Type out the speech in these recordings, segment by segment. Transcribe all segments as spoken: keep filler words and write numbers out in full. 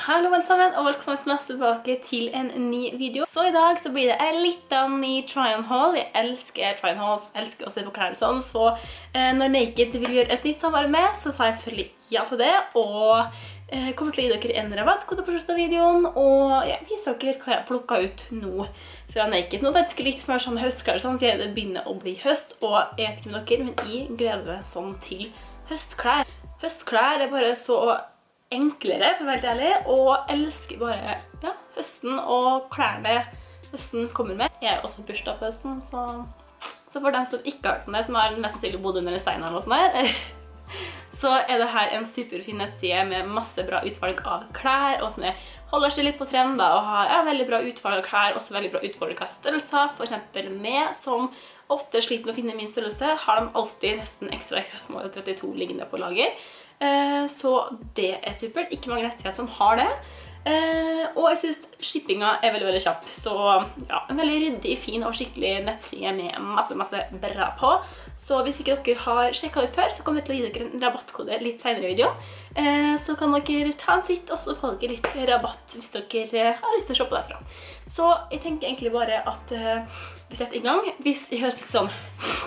Hallo alle sammen, og velkommen tilbake til en ny video. Så i dag så blir det en liten ny try-on-haul. Jeg elsker try-on-hauls, elsker å se på klær og sånn. Så eh, når Naked vil gjøre et nytt samarbeid med, så sa jeg selvfølgelig ja til det. Og eh, kommer til å gi dere en rabattkode på slutten av videoen. Og jeg viser dere hva jeg har plukket ut nå fra Naked. Nå vet jeg litt mer sånn høstklær, sånn, så det begynner å bli høst. Og jeg vet ikke med dere, men jeg gleder meg sånn til høstklær. Høstklær er bare så enklere, for å være ærlig, og elsker bare ja, høsten og klærne høsten kommer med. Jeg er også bursdag på høsten, så, så for dem som ikke har hørt om det, som har mest sannsynlig bodd under en stein eller noe sånt her, så er det her en superfin nettside med masse bra utvalg av klær, og som holder seg litt på trender og har ja, veldig bra utvalg av klær, også veldig bra utvalg av størrelser, for eksempel med, som ofte sliter med å finne min størrelse, har de alltid nesten ekstra ekstra små trettito liggende på lager. Så det er supert. Ikke mange nettsider som har det. Og jeg synes shippinga er veldig, veldig kjapp. Så ja, en veldig ryddig, fin og skikkelig nettside med masse, masse bra på. Så hvis ikke dere har sjekket ut før, så kommer jeg til å gi dere en rabattkode litt senere i videoen. Så kan dere ta en titt, og så får dere litt rabatt hvis dere har lyst til å shoppe derfra. Så jeg tenker egentlig bare at vi setter i gang. Hvis jeg høres litt sånn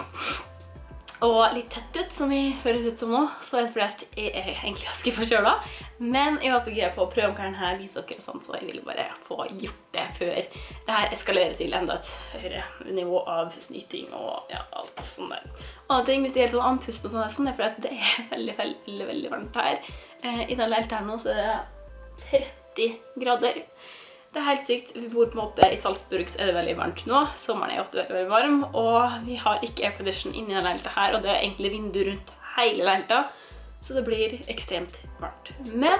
og litt tett ut, som vi høres ut som nå, så er det fordi at jeg er egentlig ganske forkjølet. Men jeg var så gira på å prøve om hva denne viser dere og sånt, så jeg ville bare få gjort det før det her eskalerer til enda et høyere nivå av snyting og ja, alt sånt der. Og ting, hvis det er helt sånn andpust og sånn, det er fordi at det er veldig, veldig, veldig varmt her. I denne leiligheten her nå så er det tretti grader. Det er helt sykt. Vi bor på en måte i Salzburg, så er det veldig varmt nå. Sommeren er ofte veldig, veldig varm, og vi har ikke aircondition inni denne leiligheten her, og det er egentlig vindu rundt hele leiligheten, så det blir ekstremt varmt. Men,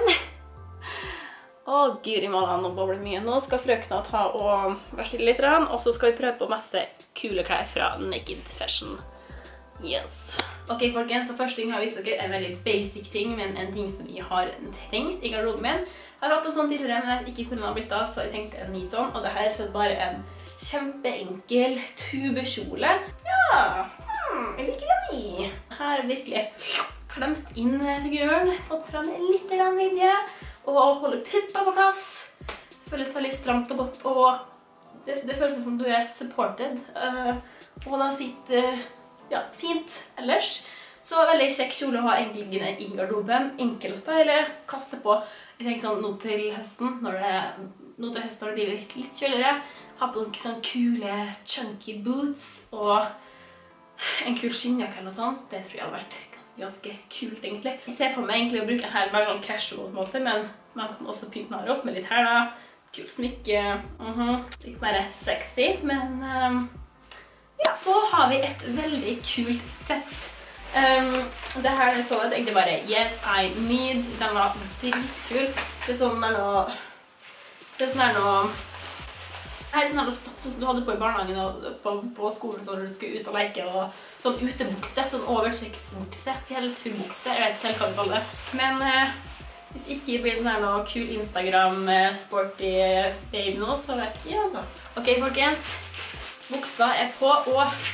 å gud i mannen, nå bobler det mye. Nå skal frøkene ta og være stille litt, og så skal vi prøve på masse kule klær fra Naked Fashion. Yes. Ok, folkens, så første ting jeg har vist dere er en veldig basic ting, men en ting som jeg har trengt i garderoben min. Jeg har hatt en sånn tidligere, men jeg vet ikke hvor den har blitt av, så jeg tenkte en ny sånn, og det her er bare en kjempeenkel tubekjole. Ja, hmm, jeg liker den i. Her er virkelig klemt inn figuren, fått frem litt vidje, og holder puppa på plass. Føles veldig stramt og godt, og det, det føles som du er supported, uh, og den sitter ja, fint ellers. Så veldig kjekk kjole å ha egentlig i garderoben, enkel å style, kaste på. Jeg tenker sånn, nå til høsten, når det, nå til høsten når det blir litt, litt kjøligere, ha på noen sånne kule, chunky boots og en kul skinnjakke eller noe sånt. Det tror jeg hadde vært ganske, ganske kult egentlig. Jeg ser for meg egentlig å bruke en her bare sånn casual måte, men man kan også pynte den opp med litt her da. Kul smykke, mm-hmm. Litt mer sexy, men um, ja, så har vi et veldig kult sett. Um, det her er sånn at egentlig bare Yes, I Need. Den var dritkul. Det er sånn der noe Det er sånn der noe Det er sånn der noe stoff som du hadde på i barnehagen og på, på skolen så når du skulle ut og leke, og sånn utebukse, sånn overtrekksbukse, fjellturbukse, jeg vet ikke helt hva du kaller det. Men eh, hvis ikke blir sånn der noe kul Instagram sporty baby nå, så vet jeg ikke, altså. Ok, folkens. Buksa er på, og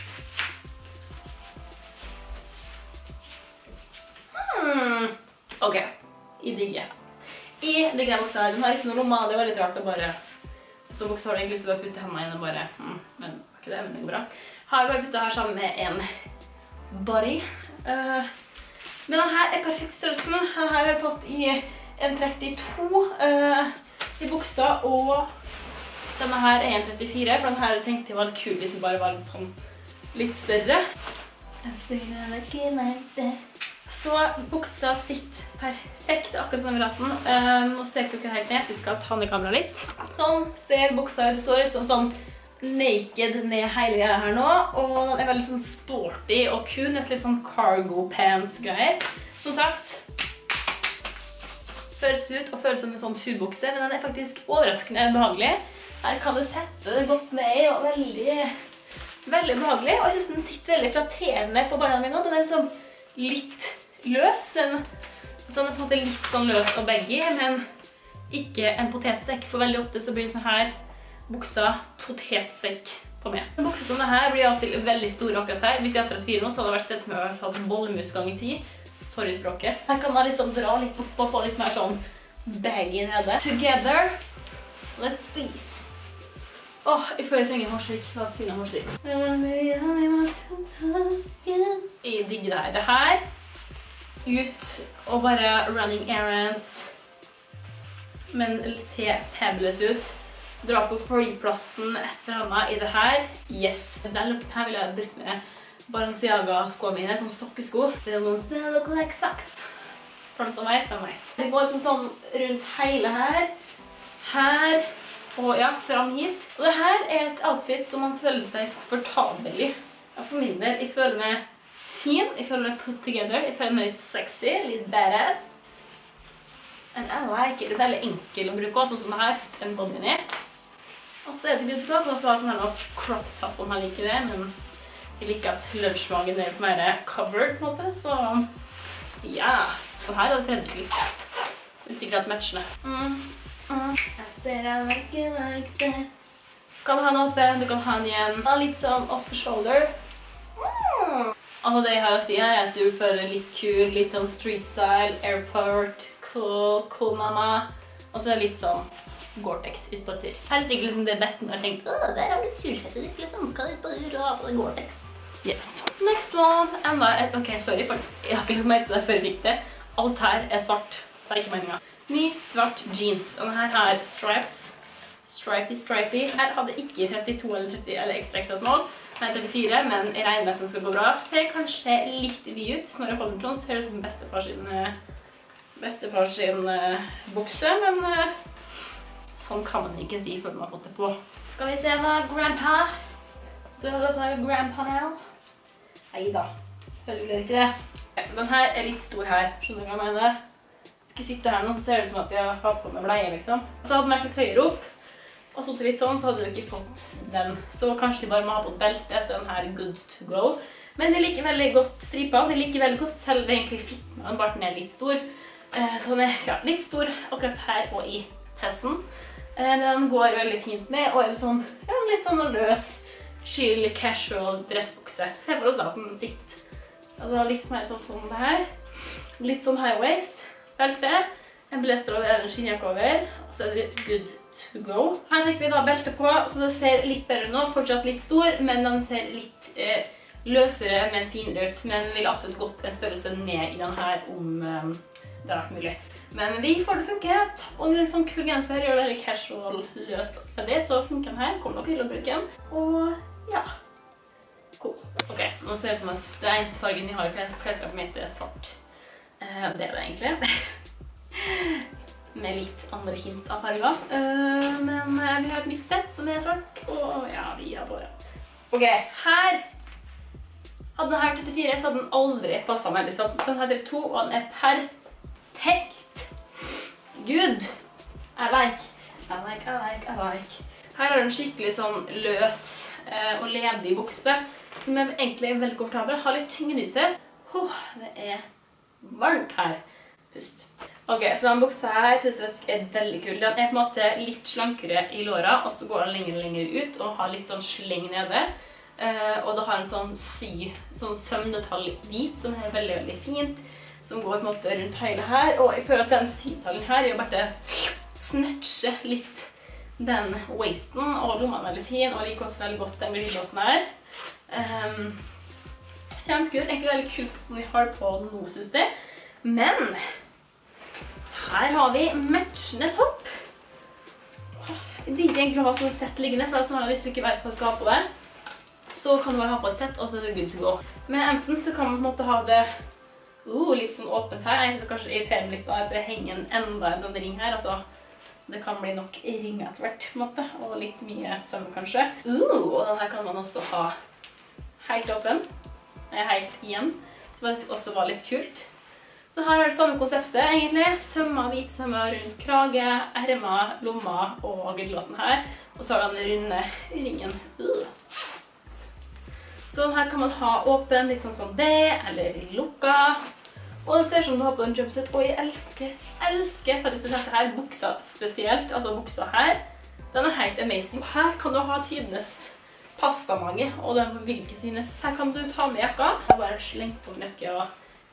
Hmm. Ok, jeg digger. Jeg digger den buksa her. Den har ikke noe lomma, det var litt rart å bare... Så buksa har du egentlig lyst til å putte hendene inn og bare... Hmm, men var ikke det, men det går bra. Har bare puttet her sammen med en body. Uh, men den her er perfekt størrelsen. Den her har jeg fått i en trettito uh, i buksa, og denne her er en trettifire, for den her tenkte jeg var litt kul hvis den bare var litt sånn litt større. Så buksa sitter perfekt, akkurat som i raten. Uh, nå ser jeg ikke helt ned, så jeg skal ta ned kameraet litt. Sånn ser buksa ut. Det står liksom sånn naked ned hele greia her nå, og den er veldig sånn sporty og kul, nesten litt sånn cargo pants greier. Som sagt, føles ut og føles som en sånn turbukse, men den er faktisk overraskende behagelig. Her kan du sette det godt ned og veldig, veldig behagelig, og jeg synes den sitter veldig flatterende på beina mine. Den er liksom litt løs, den, altså den er på en måte litt sånn løs og baggy, men ikke en potetsekk, for veldig ofte så blir det sånn her buksa potetsekk på meg. En bukse som det her blir alltid veldig stor akkurat her. Hvis jeg hadde trettifire nå, så hadde det vært sted som jeg har hatt bollemus gang i tid. Sorry språket. Her kan man liksom dra litt opp og få litt mer sånn baggy nede. Together. Let's see. Åh, jeg føler jeg trenger en hårstrykk. La oss finne en hårstrykk. Jeg digger det her. Det her, ut og bare running errands. Men se fabulous ut. Dra på flyplassen etter henne i det her. Yes. Den looken her vil jeg ha brukt med Balenciaga-skoene mine, sånn sokkesko. The ones that look like socks. For den som vet, den vet. Det går liksom sånn rundt hele her. Her. Og ja, fram hit. Og det her er et outfit som man føler seg komfortabel i. Ja, for min del, jeg føler meg fin, jeg føler meg put together, jeg føler meg litt sexy, litt badass. And I like it. Det er veldig enkel å bruke også, sånn som det her, en bodyen i. Og så er det beautiful, og så har jeg sånn her noe crop top om jeg liker det, men jeg liker at lunsjmagen er litt mer covered, på en måte, så yes. Og her er det Fredrik litt. Litt sikkert at matchene. Mm. Mm. I said I like it like that. Du kan ha den oppe, du kan ha den igjen. Litt sånn off the shoulder. Mm. Altså det jeg har å si her er at du føler litt kul, litt sånn street style, airport, cool, cool mama. Og så er det litt sånn Gore-Tex ut på tur. Her er det liksom det beste når jeg tenkte, åh, der har du turfettet ditt, liksom, skal ut på tur og ha på det Gore-Tex. Yes. Next one, enda et, ok, sorry, for jeg har ikke lagt meg til det før jeg fikk det. Alt her er svart, det er ikke meningen. Ny svart jeans, og denne her har stripes. Stripey, stripey. Her hadde ikke trettito eller tretti eller ekstra ekstra small. Her er trettifire, men jeg regner med at den skal gå bra. Ser kanskje litt vid ut. Når jeg holder den sånn, ser det ut som bestefar sin, bestefar sin uh, bukse, men uh, sånn kan man ikke si før man har fått det på. Skal vi se da, grandpa. Du har dette her grandpa now. Neida, selvfølgelig ikke det. Den her er litt stor her, skjønner du hva jeg mener? Skal jeg sitte her nå, så ser det som at jeg har på meg bleie, liksom. Så hadde den vært litt høyere opp, og så litt sånn, så hadde du ikke fått den. Så kanskje de bare må ha på et belte, så den her er good to go. Men jeg liker veldig godt stripene, jeg liker veldig godt, selv det egentlig fitten av den barten er litt stor. Så den er ja, litt stor akkurat her og i tessen. Den går veldig fint ned, og er sånn, ja, litt sånn løs, chill, casual dressbukse. Se for oss da at den sitter. Altså litt mer sånn som det her. Litt sånn high waist. Belte, en blester over en skinnjakke over, og så er det good to go. Her fikk vi da belte på, så det ser litt bedre nå, fortsatt litt stor, men den ser litt eh, løsere, men finere ut. Men vil absolutt gått en størrelse ned i den her om eh, det er mulig. Men vi får det funke, og en sånn kul genser gjør det veldig casual løst. Med det så funker den her, kommer dere til å bruke den, og ja, cool. Ok, nå ser det som at det eneste fargen jeg har i klesskapet mitt er svart. Uh, det er det egentlig. Med litt andre hint av farger. Uh, men uh, vi har et nytt sett som er svart, og ja, vi har bare. Ok, her hadde denne her trettifire, så hadde den aldri passet meg. Liksom. Den her trettito, og den er perfekt. Good. I like. I like, I like, I like. Her har den skikkelig sånn løs uh, og ledig bukse, som er egentlig veldig komfortabel. Har litt tyngde i seg. Oh, det er varmt her. Pust. Ok, så den buksa her synes jeg er veldig kul. Den er på en måte litt slankere i låra, og så går den lenger og lenger ut, og har litt sånn sleng nede. Uh, og det har en sånn sy, sånn sømdetalj hvit, som er veldig, veldig fint, som går på en måte rundt hele her. Og jeg føler at den sytaljen her er jo bare snatche litt den waisten, og lomma er veldig fin, og liker også veldig godt den glidelåsen her. Um, Kjempekul, egentlig veldig kult som vi har på nå, synes jeg. Men her har vi matchende topp. Jeg digger egentlig å ha sånn sett liggende, for sånn at hvis du ikke vet hva du skal ha på det, så kan du bare ha på et sett, og så er det good to go. Men enten så kan man på en måte ha det uh, litt sånn åpent her, egentlig så kanskje irriterer meg litt da, at det henger enda en sånn ring her, altså. Det kan bli nok ring etter hvert, på en måte, og litt mye søm kanskje. Uh, og den her kan man også ha helt åpen. Helt igjen, som faktisk også var litt kult. Så her har det samme konseptet egentlig. Sømmer, hvit sømmer rundt krage, ermer, lommer og glidelåsen her. Og så har den runde ringen. Uh. Så her kan man ha åpen, litt sånn som det, eller lukka. Og det ser ut som du har på en jumpsuit, og jeg elsker, elsker faktisk dette her, buksa spesielt, altså buksa her. Den er helt amazing. Her kan du ha tidenes pastamage, og den vil ikke synes. Her kan du ta med jakka. Jeg har bare slengt på en jakke og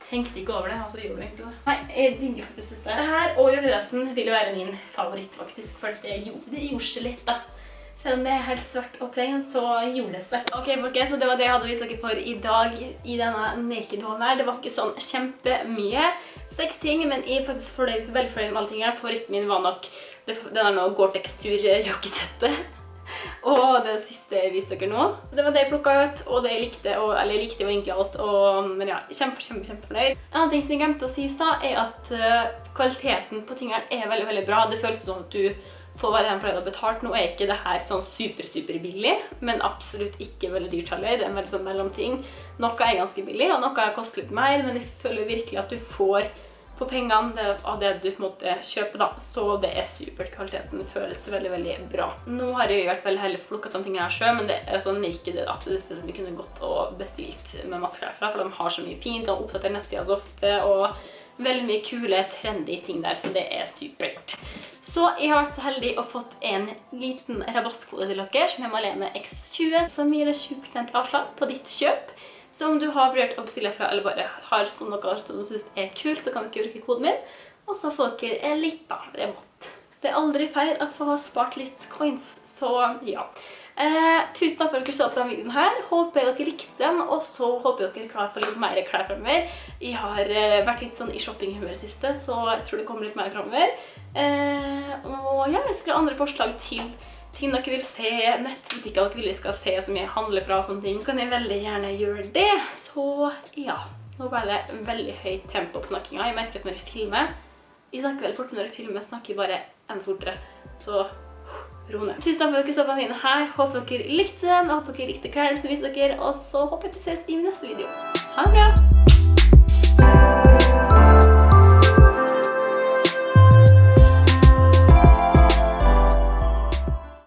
tenkte ikke over det, og så gjorde jeg ikke det. Nei, jeg digger faktisk dette. Det her og juledressen ville være min favoritt faktisk, for det gjorde, det gjorde seg litt da. Selv om det er helt svart og plain, så gjorde det seg. Ok, folkens, så det var det jeg hadde vist dere for i dag i denne naked-hallen her. Det var ikke sånn kjempemye seks ting, men jeg er faktisk fornøyd, veldig fornøyd med alle tingene. Favoritten min var nok den er noe Gore-Tex-tur-jakkesettet. Og det siste jeg viste dere nå. Så det var det jeg plukket ut, og det jeg likte, og, eller jeg likte jo egentlig alt, og, men ja, kjempe, kjempe, kjempe fornøyd. En annen ting som jeg glemte å si i stad, er at uh, kvaliteten på tingene er veldig, veldig bra. Det føles sånn at du får veldig en fornøyd og betalt. Nå er ikke det her sånn super, super billig, men absolutt ikke veldig dyrt heller. Det er en veldig sånn mellomting. Noe er ganske billig, og noe koster litt mer, men jeg føler virkelig at du får for pengene av det du på en måte kjøper da, så det er supert. Kvaliteten føles veldig, veldig bra. Nå har jeg vært veldig heldig for plukket de tingene her selv, men det er sånn ikke det absolutt stedet som vi kunne gått og bestilt med masse klær fra, for de har så mye fint, de oppdaterer nettsida så ofte, og veldig mye kule, trendy ting der, så det er supert. Så jeg har vært så heldig å fått en liten rabattkode til dere, som er Malene X tjue, som gir deg tjue prosent avslag på ditt kjøp. Så om du har vurdert å bestille fra, eller bare har funnet noe som du synes er kult, så kan dere bruke koden min, og så får dere en liten rabatt. Det er aldri feil å få spart litt coins, så ja. Eh, tusen takk for at dere så på denne videoen her. Håper dere likte den, og så håper dere er klar for litt mer klær fremover. Jeg har eh, vært litt sånn i shoppinghumør i siste, så jeg tror det kommer litt mer fremover. Eh, og ja, jeg skal ha andre forslag til ting dere vil se, nettbutikker dere vil jeg skal se som jeg handler fra og sånne ting, så kan jeg veldig gjerne gjøre det. Så ja, nå ble det veldig høyt tempo på snakkinga. Jeg merker at når jeg filmer, jeg snakker veldig fort, men når jeg filmer snakker jeg bare enda fortere. Så ro ned. Tusen takk for at dere så på videoen her. Håper dere likte den, og håper dere likte klærne som viser dere, og så håper jeg at vi ses i min neste video. Ha det bra!